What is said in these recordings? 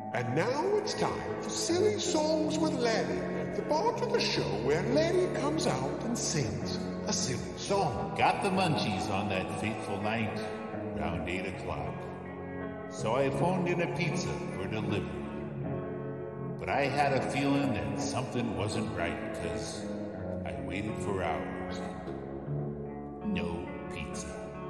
And now it's time for Silly Songs with Lenny, the part of the show where Lenny comes out and sings a silly song. Got the munchies on that fateful night, around 8 o'clock. So I phoned in a pizza for delivery. But I had a feeling that something wasn't right, because I waited for hours. No pizza.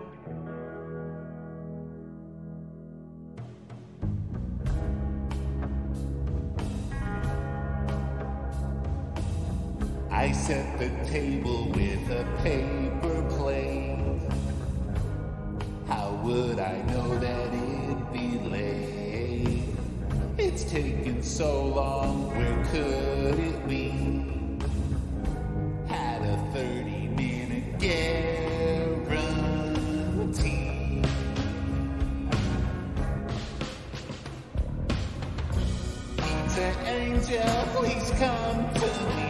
I set the table with a paper plate. How would I know that it'd be late? It's taken so long, where could it be? Had a 30-minute guarantee. Pizza Angel, please come to me.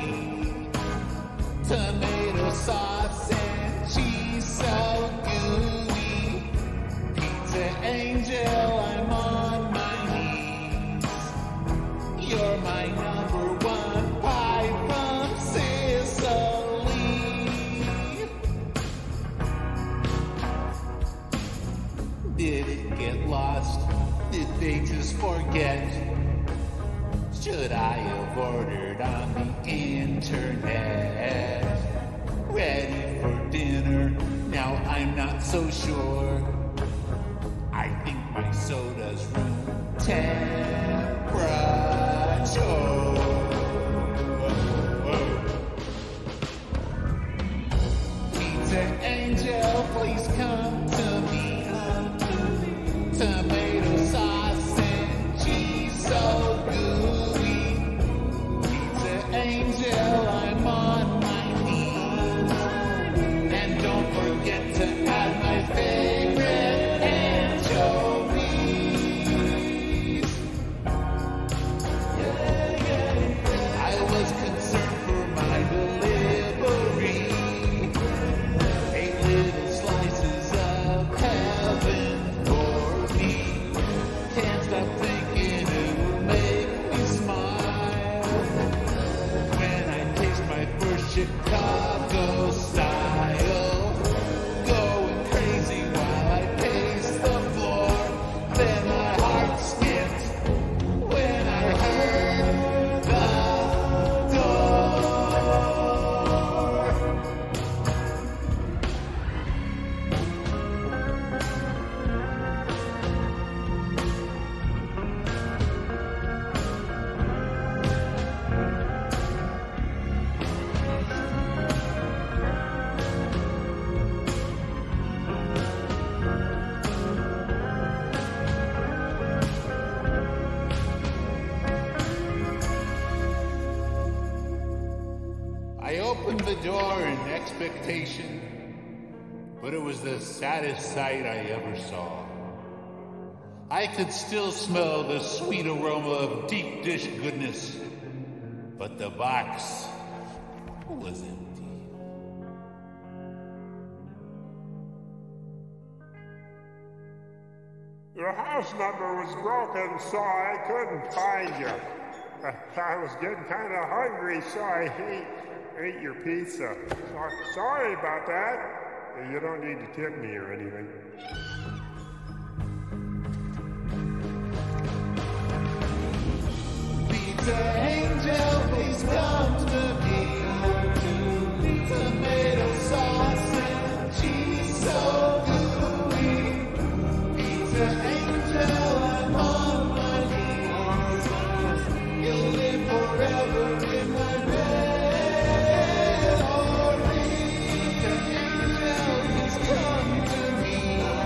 Tomato sauce and cheese so gooey. Pizza Angel, I'm on my knees. You're my number one pie from Sicily. Did it get lost? Did they just forget? Should I have ordered on the internet? Ready for dinner, now I'm not so sure. I think my soda's room temperature. Pizza Angel, please come to me. Tomato sauce and cheese so gooey. Pizza Angel, I'm on my knees. And don't forget to add my favorite anchovies. I was concerned for my delivery. 8 little slices of heaven for me. Can't stop thinking it will make me smile when I taste my first Chicago style. Going crazy while I pace the floor. Then my heart skipped when I heard the door. I opened the door in expectation, but it was the saddest sight I ever saw. I could still smell the sweet aroma of deep dish goodness, but the box was empty. Your house number was broken, so I couldn't find you. I was getting kind of hungry, so I ate your pizza. Sorry about that. You don't need to tip me or anything. Pizza Angel, please come to me. Tomato sauce and cheese so gooey. Pizza Angel, I'm on my knees. You'll live forever in my memory. Pizza Angel, please come to me.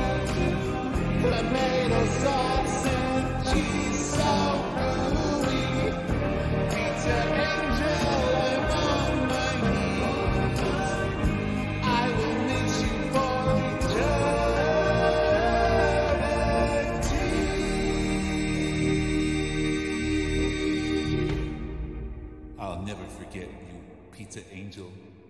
Tomato sauce and cheese so gooey. Pizza Angel, I'm on my knees. I will miss you for eternity. I'll never forget you, Pizza Angel.